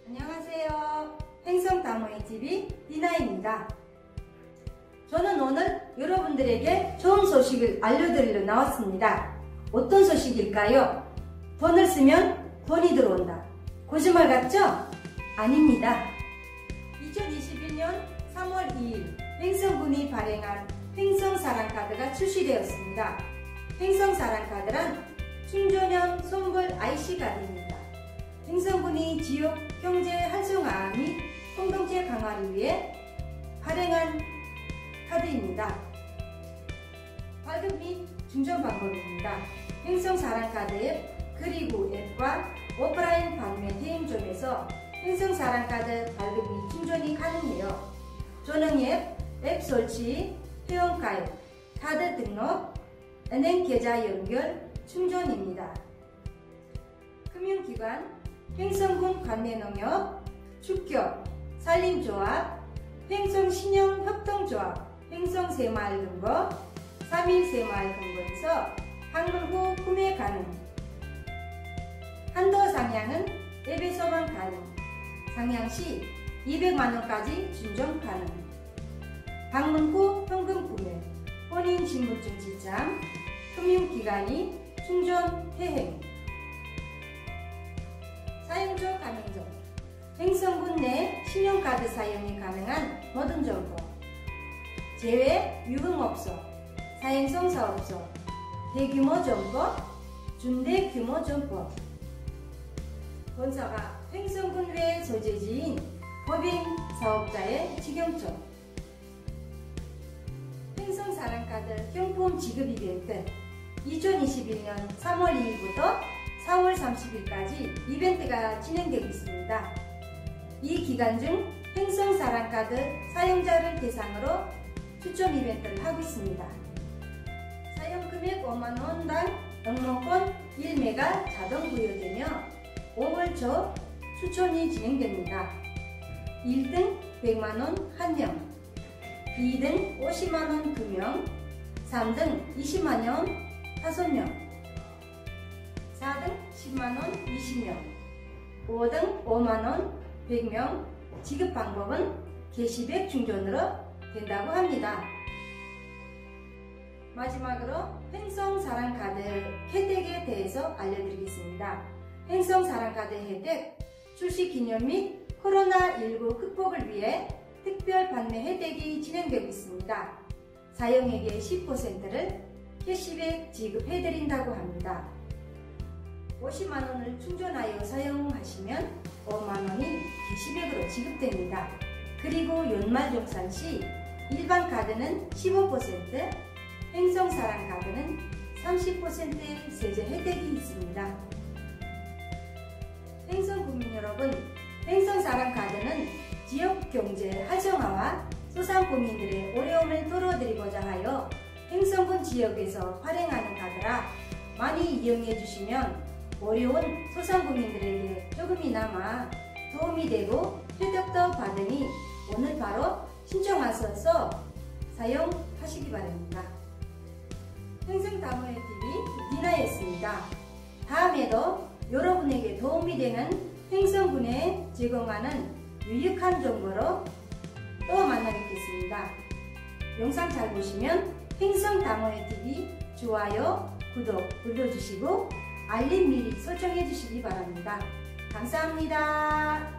안녕하세요. 횡성다모의TV 디나입니다. 저는 오늘 여러분들에게 좋은 소식을 알려드리러 나왔습니다. 어떤 소식일까요? 돈을 쓰면 돈이 들어온다. 거짓말 같죠? 아닙니다. 2021년 3월 2일 횡성군이 발행한 횡성사랑카드가 출시되었습니다. 횡성사랑카드란 충전형 선불 IC카드입니다. 횡성군이 지역 경제 활성화 및 공동체 강화를 위해 발행한 카드입니다. 발급 및 충전 방법입니다. 횡성사랑카드 앱 그리고 앱과 오프라인 판매 대행점에서 횡성사랑카드 발급 및 충전이 가능해요. 전용앱, 앱 설치, 회원가입, 카드 등록, 은행 계좌 연결, 충전입니다. 금융기관, 횡성군 관내농협, 축협, 산림조합, 횡성신용협동조합, 횡성새마을금고, 3.1새마을금고에서 방문 후 구매 가능. 한도 상향은 앱에서만 가능. 상향 시 200만원까지 준정 가능. 방문 후 현금 구매, 본인 신분증 지참, 금융기관이 충전 해행. 사용조 가맹점, 횡성군 내 신용카드 사용이 가능한 모든 정보, 제외 유흥업소, 사행성 사업소, 대규모 점포, 중대규모 점포, 본사가 횡성군 외 소재지인 법인 사업자의 직영점, 횡성사랑카드 경품 지급 이벤트 2021년 3월 2일부터 4월 30일까지 이벤트가 진행되고 있습니다. 이 기간 중 횡성사랑카드 사용자를 대상으로 추첨 이벤트를 하고 있습니다. 사용금액 5만원당 응모권 1매가 자동 부여되며 5월 초 추첨이 진행됩니다. 1등 100만원 1명, 2등 50만원 2명, 3등 20만원 5명, 4등 10만원 20명, 5등 5만원 100명. 지급 방법은 게시백 충전으로 된다고 합니다. 마지막으로 횡성사랑카드 혜택에 대해서 알려드리겠습니다. 횡성사랑카드 혜택 출시 기념 및 코로나19 극복을 위해 특별 판매 혜택이 진행되고 있습니다. 사용액의 10%를 캐시백 지급해드린다고 합니다. 50만원을 충전하여 사용하시면 5만원이 캐시백으로 지급됩니다. 그리고 연말정산 시 일반 카드는 15%, 횡성사랑카드는 30%의 세제 혜택이 있습니다. 횡성국민 여러분, 횡성사랑카드는 지역 경제 활성화와 소상공인들의 어려움을 덜어드리고자 하여 횡성군 지역에서 발행하는 카드라 많이 이용해 주시면 어려운 소상공인들에게 조금이나마 도움이 되고 혜택도 받으니 오늘 바로 신청하셔서 사용하시기 바랍니다. 횡성다모의TV 디나였습니다. 다음에도 여러분에게 도움이 되는 횡성군에 제공하는 유익한 정보로 또 만나 뵙겠습니다. 영상 잘 보시면 횡성다모의TV 좋아요, 구독 눌러주시고 알림 미리 설정해 주시기 바랍니다. 감사합니다.